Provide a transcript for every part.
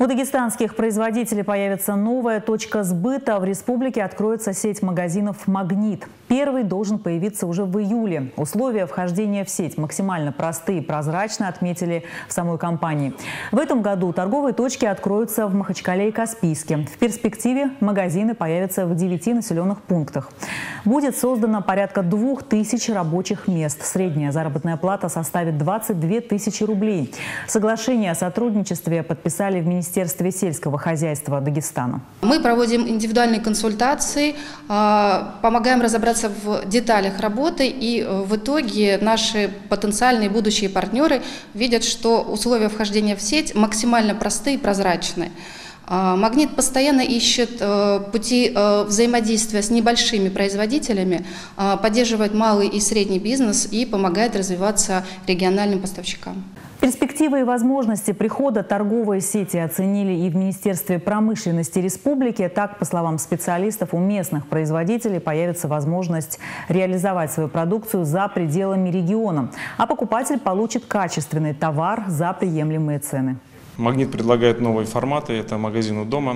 У дагестанских производителей появится новая точка сбыта. В республике откроется сеть магазинов «Магнит». Первый должен появиться уже в июле. Условия вхождения в сеть максимально простые и прозрачные, отметили в самой компании. В этом году торговые точки откроются в Махачкале и Каспийске. В перспективе магазины появятся в 9 населенных пунктах. Будет создано порядка 2000 рабочих мест. Средняя заработная плата составит 22 тысячи рублей. Соглашение о сотрудничестве подписали в Министерстве сельского хозяйства Дагестана. Мы проводим индивидуальные консультации, помогаем разобраться в деталях работы, и в итоге наши потенциальные будущие партнеры видят, что условия вхождения в сеть максимально простые и прозрачные. «Магнит» постоянно ищет пути взаимодействия с небольшими производителями, поддерживает малый и средний бизнес и помогает развиваться региональным поставщикам. Перспективы и возможности прихода торговой сети оценили и в Министерстве промышленности республики. Так, по словам специалистов, у местных производителей появится возможность реализовать свою продукцию за пределами региона, а покупатель получит качественный товар за приемлемые цены. «Магнит» предлагает новые форматы. Это магазин у дома.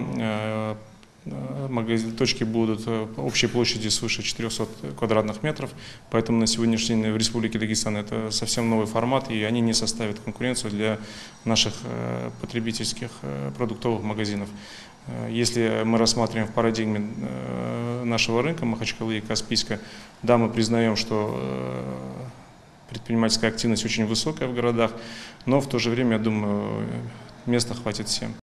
Точки будут общей площадью свыше 400 квадратных метров, поэтому на сегодняшний день в Республике Дагестан это совсем новый формат, и они не составят конкуренцию для наших потребительских продуктовых магазинов. Если мы рассматриваем в парадигме нашего рынка Махачкалы и Каспийска, да, мы признаем, что предпринимательская активность очень высокая в городах, но в то же время, я думаю, места хватит всем.